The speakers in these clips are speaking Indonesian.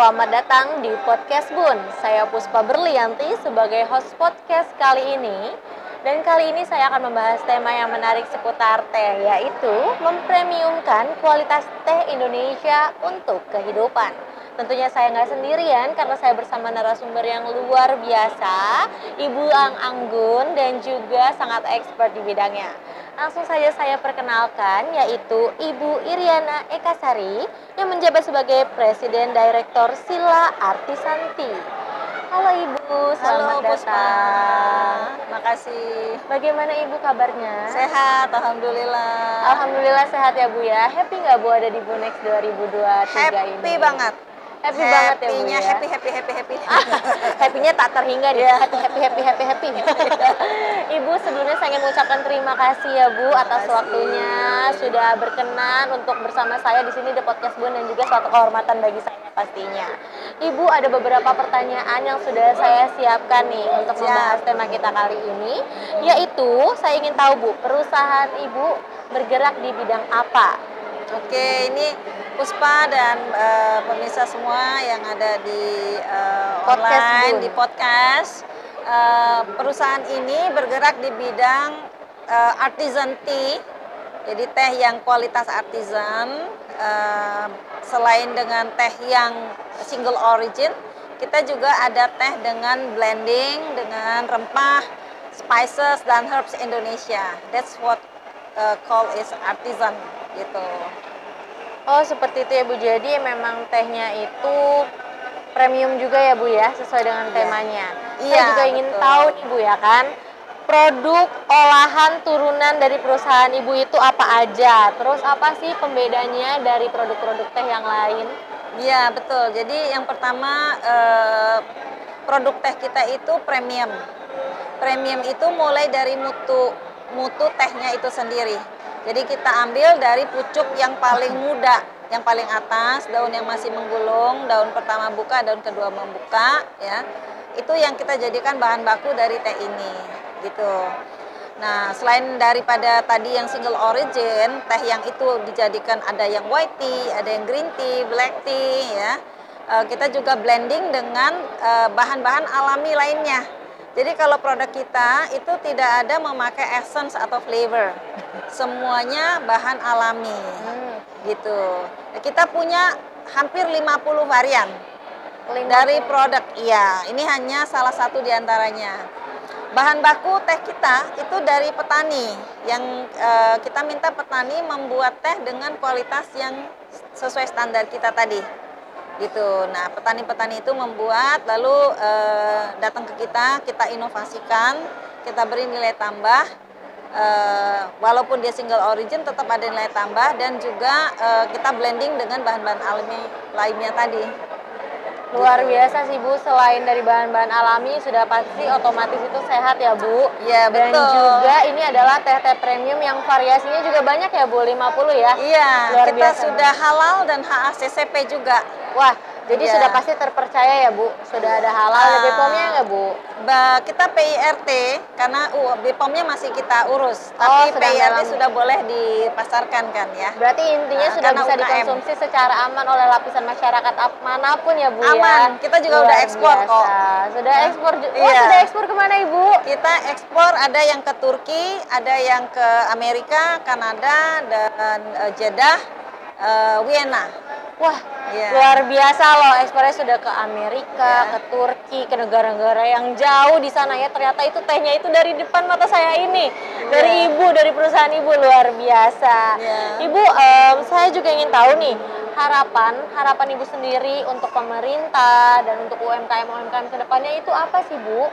selamat datang di Podcast Bun. Saya Puspa Berlianti sebagai host podcast kali ini. Dan kali ini saya akan membahas tema yang menarik seputar teh, yaitu mempremiumkan kualitas teh Indonesia untuk kehidupan. Tentunya saya nggak sendirian karena saya bersama narasumber yang luar biasa, Ibu Anggun, dan juga sangat expert di bidangnya. Langsung saja saya perkenalkan, yaitu Ibu Iriana Ekasari yang menjabat sebagai Presiden Direktur Sila Artisanti. Halo Ibu, selamat datang. Makasih. Bagaimana Ibu kabarnya? Sehat, alhamdulillah. Alhamdulillah sehat ya Bu ya. Happy nggak Bu ada di Bunex 2023 ini? Happy banget. Happy banget ya Bu ya. Happy. Happy-nya tak terhingga nih. Yeah. Happy. Ibu sebelumnya saya ingin mengucapkan terima kasih ya Bu atas waktunya sudah berkenan untuk bersama saya di sini di Podcast Bun, dan juga suatu kehormatan bagi saya pastinya. Ibu, ada beberapa pertanyaan yang sudah saya siapkan nih untuk membahas tema kita kali ini, yaitu saya ingin tahu Bu, perusahaan Ibu bergerak di bidang apa? Oke, ini Puspa dan pemirsa semua yang ada di online, di podcast. Perusahaan ini bergerak di bidang artisan tea, jadi teh yang kualitas artisan. Selain dengan teh yang single origin, kita juga ada teh dengan blending, dengan rempah, spices, dan herbs Indonesia. That's what called is artisan gitu. Oh, seperti itu ya Bu. Jadi memang tehnya itu premium juga ya Bu ya, sesuai dengan temanya. Saya juga ingin tahu nih Bu ya kan, produk olahan turunan dari perusahaan Ibu itu apa aja? Terus apa sih pembedanya dari produk-produk teh yang lain? Iya, betul. Jadi yang pertama produk teh kita itu premium. Premium itu mulai dari mutu tehnya itu sendiri. Jadi kita ambil dari pucuk yang paling muda, yang paling atas, daun yang masih menggulung, daun pertama buka, daun kedua membuka, ya. Itu yang kita jadikan bahan baku dari teh ini, gitu. Nah, selain daripada tadi yang single origin, teh yang itu dijadikan ada yang white tea, ada yang green tea, black tea, ya. Kita juga blending dengan bahan-bahan alami lainnya. Jadi kalau produk kita itu tidak ada memakai essence atau flavor, semuanya bahan alami, gitu. Kita punya hampir 50 varian dari produk. Iya, ini hanya salah satu diantaranya. Bahan baku teh kita itu dari petani, yang kita minta petani membuat teh dengan kualitas yang sesuai standar kita tadi. Gitu. Nah, petani-petani itu membuat, lalu datang ke kita inovasikan, kita beri nilai tambah, walaupun dia single origin tetap ada nilai tambah, dan juga kita blending dengan bahan-bahan alami lainnya tadi. Luar biasa sih Bu, selain dari bahan-bahan alami sudah pasti otomatis itu sehat ya Bu. Iya, betul. Dan juga ini adalah teh-teh premium yang variasinya juga banyak ya Bu, 50 ya. Iya, luar kita biasa sudah halal dan HACCP juga. Wah, jadi sudah pasti terpercaya ya Bu, sudah ada halal, ada BPOM-nya nggak Bu? Kita PIRT, karena BPOM-nya masih kita urus, tapi PIRT sudah boleh dipasarkan kan ya. Berarti intinya sudah bisa dikonsumsi secara aman oleh lapisan masyarakat manapun ya Bu ya? Aman, kita juga udah ekspor kok. Sudah ekspor, sudah ekspor kemana Ibu? Kita ekspor, ada yang ke Turki, ada yang ke Amerika, Kanada, dan Jeddah, Vienna. Wah, luar biasa loh, ekspornya sudah ke Amerika, ke Turki, ke negara-negara yang jauh di sana ya. Ternyata itu tehnya itu dari depan mata saya ini, dari Ibu, dari perusahaan Ibu, luar biasa. Ibu, saya juga ingin tahu nih, harapan Ibu sendiri untuk pemerintah dan untuk UMKM ke depannya itu apa sih Bu?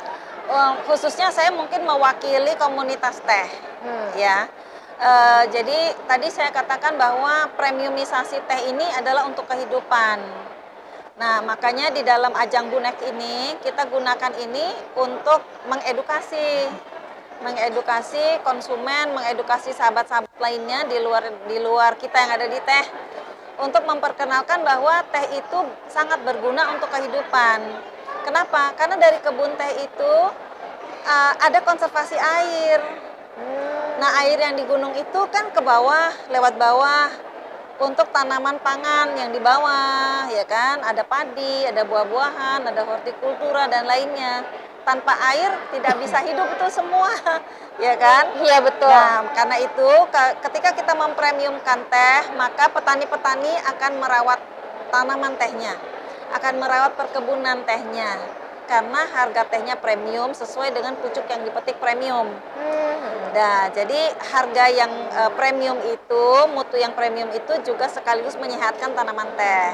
Khususnya saya mungkin mewakili komunitas teh, ya. Jadi tadi saya katakan bahwa premiumisasi teh ini adalah untuk kehidupan. Nah, makanya di dalam ajang Bunex ini kita gunakan ini untuk mengedukasi konsumen, mengedukasi sahabat-sahabat lainnya di luar kita yang ada di teh, untuk memperkenalkan bahwa teh itu sangat berguna untuk kehidupan. Kenapa? Karena dari kebun teh itu ada konservasi air. Nah, air yang di gunung itu kan ke bawah, lewat bawah, untuk tanaman pangan yang di bawah, ya kan? Ada padi, ada buah-buahan, ada hortikultura dan lainnya. Tanpa air tidak bisa hidup itu semua, ya kan? Iya betul. Nah, karena itu ketika kita mempremiumkan teh, maka petani-petani akan merawat tanaman tehnya, akan merawat perkebunan tehnya. Karena harga tehnya premium sesuai dengan pucuk yang dipetik premium. Nah, jadi harga yang premium itu, mutu yang premium itu juga sekaligus menyehatkan tanaman teh.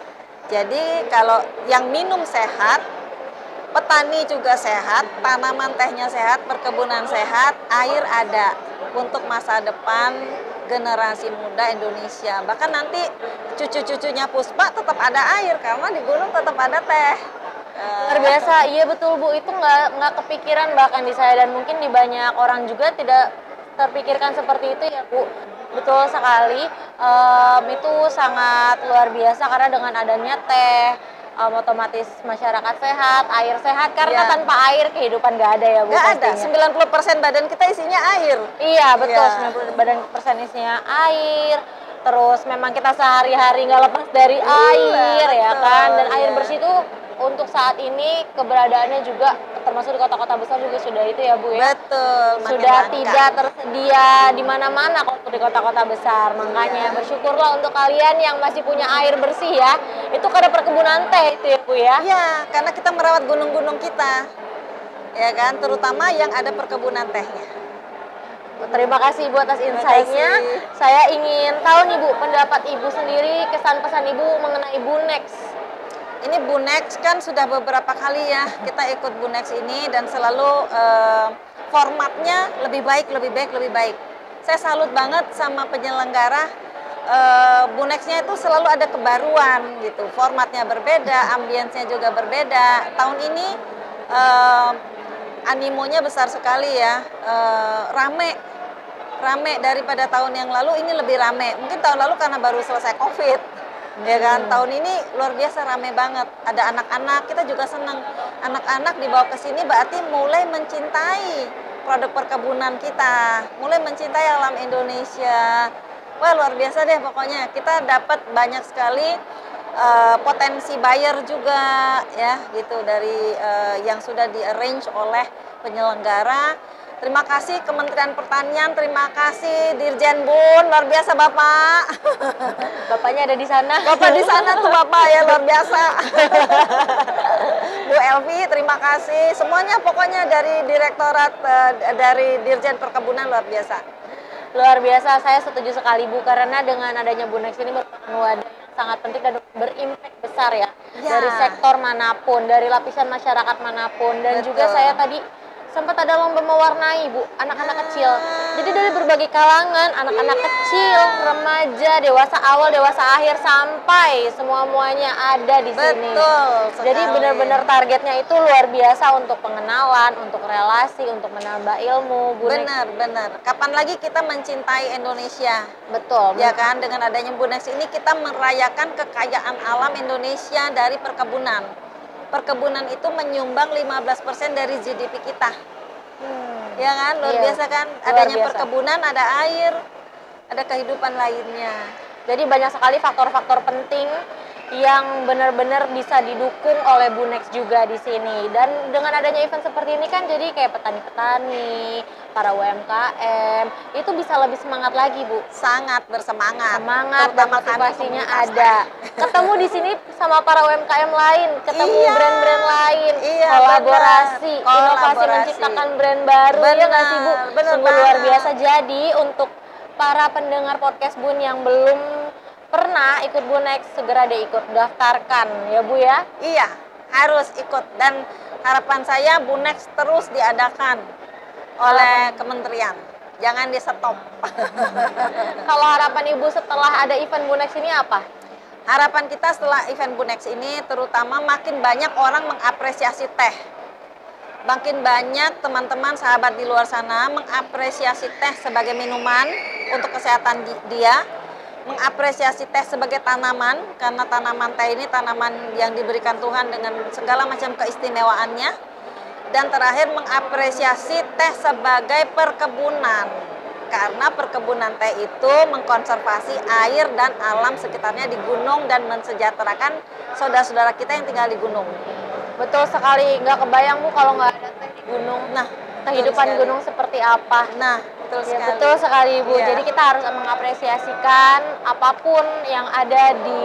Jadi kalau yang minum sehat, petani juga sehat, tanaman tehnya sehat, perkebunan sehat, air ada untuk masa depan generasi muda Indonesia. Bahkan nanti cucu-cucunya Puspa tetap ada air karena di gunung tetap ada teh. Luar biasa, iya betul Bu, itu nggak kepikiran bahkan di saya dan mungkin di banyak orang juga tidak terpikirkan seperti itu ya Bu. Betul sekali, itu sangat luar biasa karena dengan adanya teh, otomatis masyarakat sehat, air sehat, karena Iya. tanpa air kehidupan nggak ada ya Bu. Nggak ada, pastinya. 90% badan kita isinya air. Iya betul, Iya. 90% isinya air. Terus memang kita sehari-hari nggak lepas dari air ya betul, kan, dan air iya. bersih itu untuk saat ini keberadaannya juga termasuk di kota-kota besar juga sudah itu ya Bu ya. Betul, makin Sudah langka. tidak tersedia di mana-mana kok di kota-kota besar. Makanya Iya. bersyukurlah untuk kalian yang masih punya air bersih ya. Itu karena perkebunan teh itu ya Bu ya. Iya, karena kita merawat gunung-gunung kita. Ya kan, terutama yang ada perkebunan tehnya. Terima kasih Ibu atas Terima insight-nya. kasih. Saya ingin tahu nih Bu, pendapat Ibu sendiri, kesan pesan Ibu mengenai Bunex. Ini Bunex kan sudah beberapa kali ya kita ikut Bunex ini dan selalu formatnya lebih baik, lebih baik, lebih baik. Saya salut banget sama penyelenggara. Bunex-nya itu selalu ada kebaruan gitu, formatnya berbeda, ambience-nya juga berbeda. Tahun ini animonya besar sekali ya, rame daripada tahun yang lalu. Ini lebih rame, mungkin tahun lalu karena baru selesai COVID, ya kan. Tahun ini luar biasa rame banget, ada anak-anak, kita juga senang. Anak-anak dibawa ke sini berarti mulai mencintai produk perkebunan kita, mulai mencintai alam Indonesia. Wah luar biasa deh pokoknya, kita dapat banyak sekali potensi buyer juga ya gitu dari yang sudah di arrange oleh penyelenggara. Terima kasih Kementerian Pertanian, terima kasih Dirjen Bun, luar biasa Bapak. Bapaknya ada di sana. Bapak di sana tuh Bapak ya luar biasa. Bu Elvi, terima kasih. Semuanya pokoknya dari Direktorat dari Dirjen Perkebunan luar biasa. Luar biasa, saya setuju sekali Bu, karena dengan adanya Bunex ini merupakan wadah yang sangat penting dan berimpact besar ya. Ya. Dari sektor manapun, dari lapisan masyarakat manapun, dan juga Betul. saya tadi sempat ada lomba mewarnai Bu, anak-anak kecil. Jadi dari berbagai kalangan, anak-anak kecil, remaja, dewasa awal, dewasa akhir, sampai semua-muanya ada di sini. Betul sekali. Jadi benar-benar targetnya itu luar biasa untuk pengenalan, untuk relasi, untuk menambah ilmu. Bunex. Benar. Kapan lagi kita mencintai Indonesia? Betul. Ya kan, dengan adanya Bunex ini kita merayakan kekayaan alam Indonesia dari perkebunan. Perkebunan itu menyumbang 15% dari GDP kita. Ya kan, luar Iya, biasa kan? luar Adanya biasa. perkebunan, ada air, ada kehidupan lainnya. Jadi banyak sekali faktor-faktor penting yang benar-benar bisa didukung oleh Bunex juga di sini. Dan dengan adanya event seperti ini kan jadi kayak petani-petani, para UMKM, itu bisa lebih semangat lagi Bu. Sangat bersemangat. Semangat dan Terutama kami motivasinya komunitas ada. Ketemu di sini sama para UMKM lain, ketemu Iya. brand-brand lain, Iya, kolaborasi, benar. inovasi Kolaborasi. menciptakan brand baru, ya nggak sih Bu? Benar Sungguh luar banget. biasa. Jadi untuk para pendengar podcast Bun yang belum pernah ikut Bunex, segera deh ikut daftarkan ya Bu ya. Iya, harus ikut. Dan harapan saya Bunex terus diadakan oleh kementerian. Jangan di stop. Kalau harapan Ibu setelah ada event Bunex ini apa? Harapan kita setelah event Bunex ini terutama makin banyak orang mengapresiasi teh. Makin banyak teman-teman sahabat di luar sana mengapresiasi teh sebagai minuman untuk kesehatan dia, mengapresiasi teh sebagai tanaman karena tanaman teh ini tanaman yang diberikan Tuhan dengan segala macam keistimewaannya. Dan terakhir mengapresiasi teh sebagai perkebunan karena perkebunan teh itu mengkonservasi air dan alam sekitarnya di gunung dan mensejahterakan saudara-saudara kita yang tinggal di gunung. Betul sekali, nggak kebayang Bu kalau nggak ada teh di gunung. Nah, Kehidupan gunung seperti apa? Nah, betul Ya, sekali. betul sekali Bu. Iya. Jadi kita harus mengapresiasikan apapun yang ada di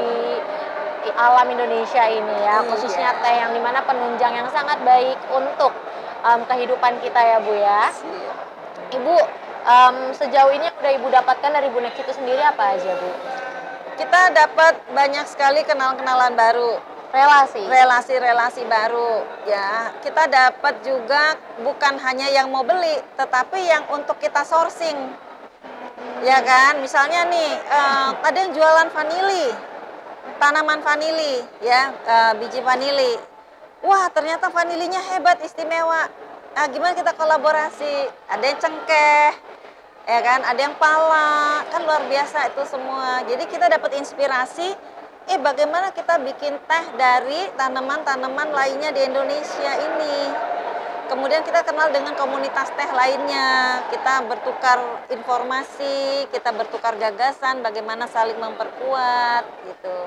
alam Indonesia ini ya, Iya. khususnya teh yang dimana penunjang yang sangat baik untuk kehidupan kita ya Bu ya. Ibu, sejauh ini yang udah Ibu dapatkan dari Bu Next itu sendiri apa aja Bu? Kita dapat banyak sekali kenalan-kenalan baru, relasi-relasi baru ya. Kita dapat juga bukan hanya yang mau beli, tetapi yang untuk kita sourcing. Ya kan, misalnya nih ada yang jualan vanili, tanaman vanili ya, biji vanili. Wah, ternyata vanilinya hebat, istimewa. Nah, gimana kita kolaborasi? Ada yang cengkeh, ya kan, ada yang pala, kan luar biasa itu semua. Jadi kita dapat inspirasi, bagaimana kita bikin teh dari tanaman-tanaman lainnya di Indonesia ini. Kemudian kita kenal dengan komunitas teh lainnya, kita bertukar informasi, kita bertukar gagasan, bagaimana saling memperkuat gitu.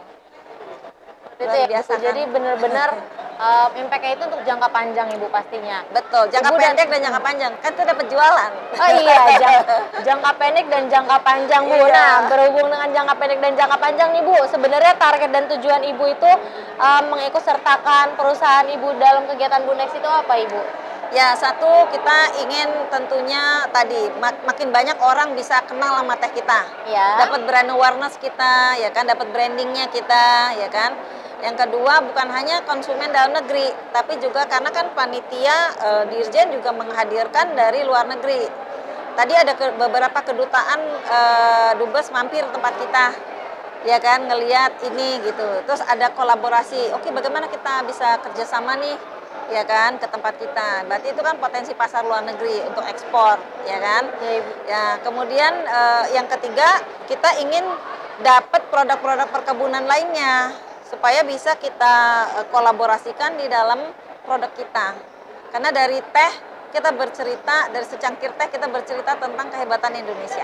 Itu Luar ya, biasa kan? jadi benar-benar impact-nya itu untuk jangka panjang Ibu pastinya. Betul, jangka Ibu pendek dan jangka panjang. Kan itu dapat jualan. Oh iya, jangka pendek dan jangka panjang Bu. Iya. Nah, berhubung dengan jangka pendek dan jangka panjang nih Bu, sebenarnya target dan tujuan Ibu itu mengikutsertakan perusahaan Ibu dalam kegiatan Bu Next itu apa Ibu? Ya, satu kita ingin tentunya tadi makin banyak orang bisa kenal sama teh kita. Ya. Dapat brand awareness kita, ya kan, dapat brandingnya kita, ya kan. Yang kedua bukan hanya konsumen dalam negeri, tapi juga karena kan panitia Dirjen juga menghadirkan dari luar negeri. Tadi ada beberapa kedutaan dubes mampir tempat kita, ya kan, ngelihat ini gitu. Terus ada kolaborasi. Oke, bagaimana kita bisa kerjasama nih, ya kan, ke tempat kita. Berarti itu kan potensi pasar luar negeri untuk ekspor, ya kan. Ya, Ibu. Ya, kemudian yang ketiga kita ingin dapat produk-produk perkebunan lainnya supaya bisa kita kolaborasikan di dalam produk kita. Karena dari teh kita bercerita, dari secangkir teh kita bercerita tentang kehebatan Indonesia.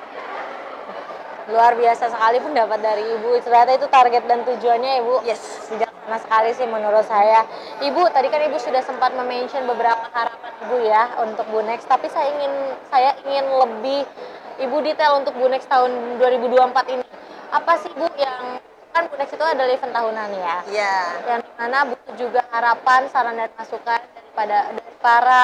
Luar biasa sekali pendapat dari Ibu. Ternyata itu target dan tujuannya Ibu. Yes. Bijaksana sekali sih menurut saya. Ibu, tadi kan Ibu sudah sempat mention beberapa harapan Ibu ya untuk Bu Next, tapi saya ingin lebih Ibu detail untuk Bu Next tahun 2024 ini. Apa sih Bu yang kan Bu Next itu adalah event tahunan ya? Iya. Yang mana butuh juga harapan, saran dan masukan dari para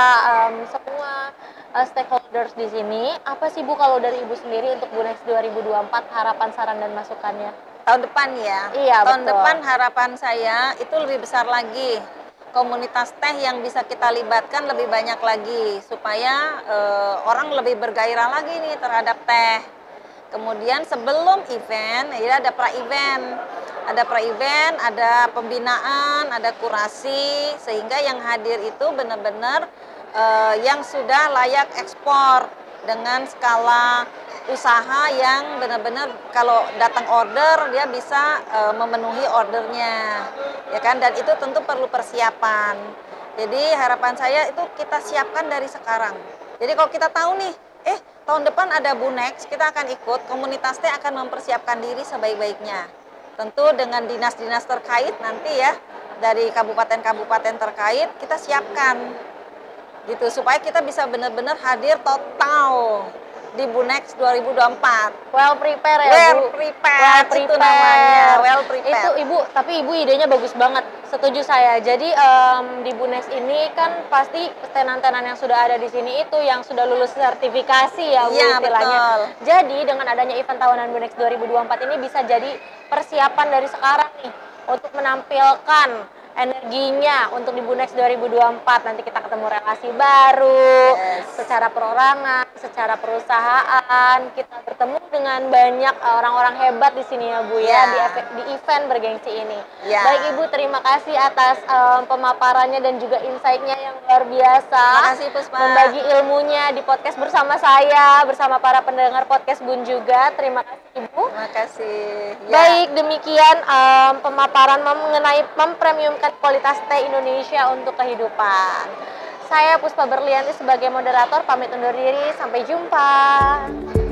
semua stakeholders di sini. Apa sih Bu kalau dari Ibu sendiri untuk Bu Next 2024 harapan, saran dan masukannya? Tahun depan ya. Iya, tahun betul. depan harapan saya itu lebih besar lagi. Komunitas teh yang bisa kita libatkan lebih banyak lagi supaya orang lebih bergairah lagi nih terhadap teh. Kemudian sebelum event, ya ada pra-event. Ada pra-event, ada pembinaan, ada kurasi, sehingga yang hadir itu benar-benar yang sudah layak ekspor dengan skala usaha yang benar-benar kalau datang order dia bisa memenuhi ordernya, ya kan, dan itu tentu perlu persiapan. Jadi harapan saya itu kita siapkan dari sekarang. Jadi kalau kita tahu nih, tahun depan ada Bu Next, kita akan ikut, komunitas teh akan mempersiapkan diri sebaik-baiknya. Tentu dengan dinas-dinas terkait nanti ya, dari kabupaten-kabupaten terkait kita siapkan gitu supaya kita bisa benar-benar hadir total di Bu Next 2024. Well prepare ya Well Bu. prepared, itu namanya, well prepared. Itu Ibu, tapi Ibu idenya bagus banget. Setuju saya. Jadi di Bu Next ini kan pasti tenan-tenan yang sudah ada di sini itu yang sudah lulus sertifikasi ya Bu Iya, istilahnya. betul. Jadi dengan adanya event tahunan Bu Next 2024 ini bisa jadi persiapan dari sekarang nih untuk menampilkan energinya untuk di Bu Next 2024. Nanti kita ketemu relasi baru, secara perorangan, secara perusahaan, kita bertemu dengan banyak orang-orang hebat di sini ya Bu ya, di event bergengsi ini. Baik Ibu, terima kasih atas pemaparannya dan juga insight-nya yang luar biasa. Makasih Puspa. Membagi ilmunya di podcast bersama saya, bersama para pendengar podcast Bun juga. Terima kasih Ibu. Terima kasih. Baik, demikian pemaparan mengenai mempremiumkan kualitas teh Indonesia untuk kehidupan. Saya Puspa Berlianti sebagai moderator pamit undur diri. Sampai jumpa.